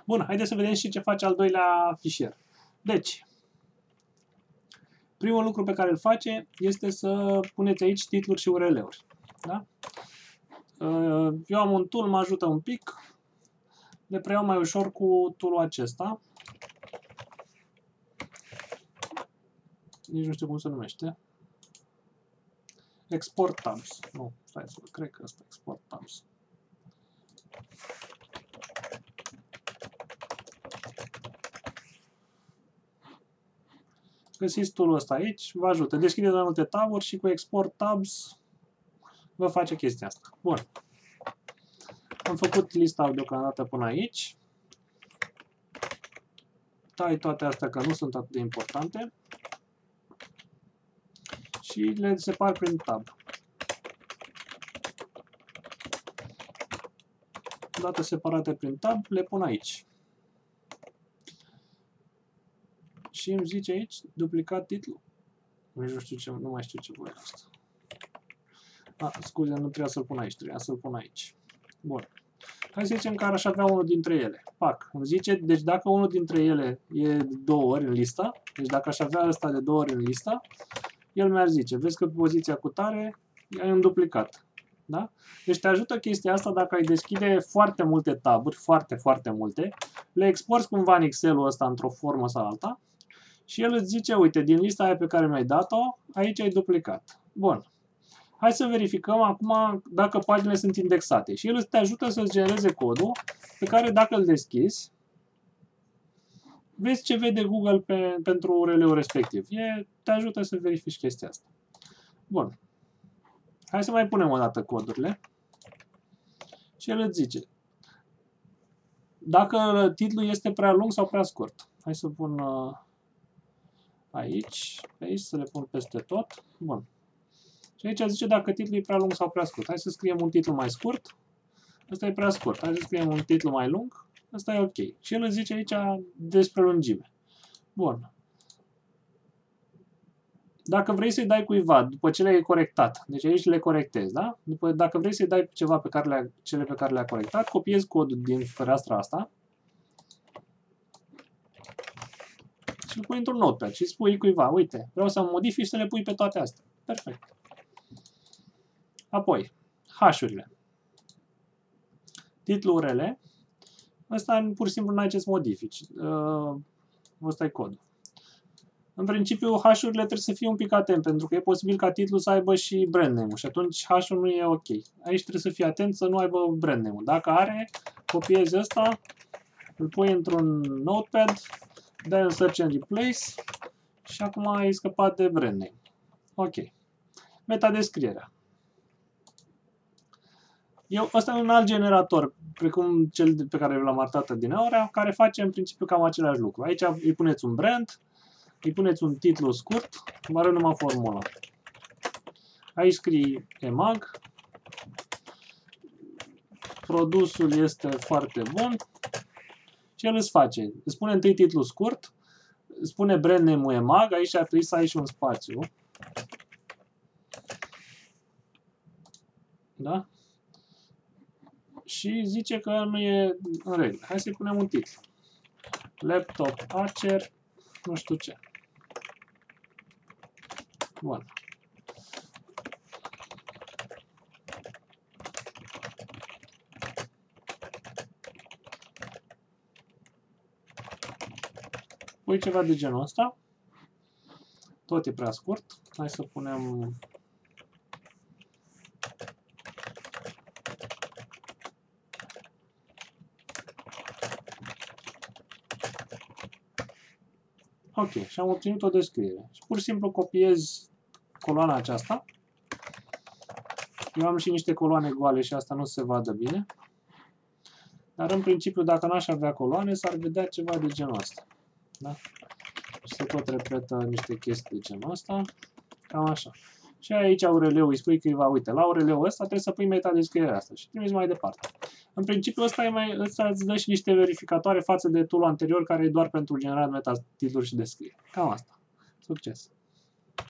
Bun, haideți să vedem și ce face al doilea fișier. Deci, primul lucru pe care îl face este să puneți aici titluri și URL-uri. Da? Eu am un tool, mă ajută un pic. Le preiau mai ușor cu tool-ul acesta. Nici nu știu cum se numește. Export tabs. Nu, stai să cred că ăsta export tabs. Găsiți tool-ul ăsta aici, vă ajută. Deschideți mai multe taburi și cu export tabs vă face chestia asta. Bun. Am făcut lista deocamdată până aici. Tai toate astea că nu sunt atât de importante. Și le separ prin tab. Odată separate prin tab, le pun aici. Și îmi zice aici, duplicat titlu. Nu știu ce, nu mai știu ce voi asta. Scuze, nu trebuia să-l pun aici, trebuia să-l pun aici. Bun. Hai să zicem că aș avea unul dintre ele. Pac. Îmi zice, deci dacă unul dintre ele e de 2 ori în lista, deci dacă aș avea ăsta de 2 ori în lista, el mi-ar zice, vezi că poziția cu tare ai un duplicat. Da? Deci te ajută chestia asta dacă ai deschide foarte multe taburi, foarte multe, le exporți cumva în Excel-ul ăsta într-o formă sau alta și el îți zice, uite, din lista aia pe care mi-ai dat-o, aici ai duplicat. Bun. Hai să verificăm acum dacă paginile sunt indexate. Și el te ajută să-ți genereze codul pe care dacă îl deschizi, vezi ce vede Google pentru URL-ul respectiv. Te ajută să verifici chestia asta. Bun. Hai să mai punem o dată codurile. Și el îți zice dacă titlul este prea lung sau prea scurt. Hai să pun aici, să le pun peste tot. Bun. Și aici zice dacă titlul e prea lung sau prea scurt. Hai să scriem un titlu mai scurt. Ăsta e prea scurt. Hai să scriem un titlu mai lung. Ăsta e ok. Și el îți zice aici despre lungime. Bun. Dacă vrei să-i dai cuiva, după ce le-ai corectat, deci aici le corectezi, da? Dacă vrei să-i dai ceva pe cele pe care le-a corectat, copiezi codul din fereastra asta și îl pui într-un notepad și spui cuiva, uite, vreau să modifici și să le pui pe toate astea. Perfect. Apoi, hash-urile. Titlul URL. Ăsta pur și simplu n-ai ce să modifici. Ăsta e codul. În principiu, hash-urile trebuie să fie un pic atent, pentru că e posibil ca titlul să aibă și brand name-ul și atunci hash-ul nu e ok. Aici trebuie să fii atent să nu aibă brand name-ul. Dacă are, copiezi ăsta, îl pui într-un notepad, dai un search and replace și acum ai scăpat de brand name. Ok. Metadescrierea. Ăsta e un alt generator, precum cel pe care l-am arătat din aura, care face în principiu cam același lucru. Aici îi puneți un brand, îi puneți un titlu scurt, vă arăt numai formula. Aici scrii EMAG, produsul este foarte bun și el îți face. Îți spune întâi titlul scurt, îți spune brand name-ul EMAG, aici ar trebui să ai și un spațiu. Da? Și zice că nu e în regulă. Hai să-i punem un titlu. Laptop Acer, nu știu ce. Bun. Pui ceva de genul ăsta. Tot e prea scurt. Hai să punem... Ok, și am obținut o descriere. Și pur și simplu copiez coloana aceasta. Eu am și niște coloane goale și asta nu se vadă bine. Dar în principiu, dacă n-aș avea coloane, s-ar vedea ceva de genul ăsta. Da? Și se tot repetă niște chestii de genul ăsta. Cam așa. Și aici URL-ul îi spui cuiva, uite, la URL-ul ăsta trebuie să pui metadescrierea asta și trimiți mai departe. În principiu ăsta îți dă și niște verificatoare față de tool-ul anterior care e doar pentru generat metatitluri și descriere. Cam asta. Succes!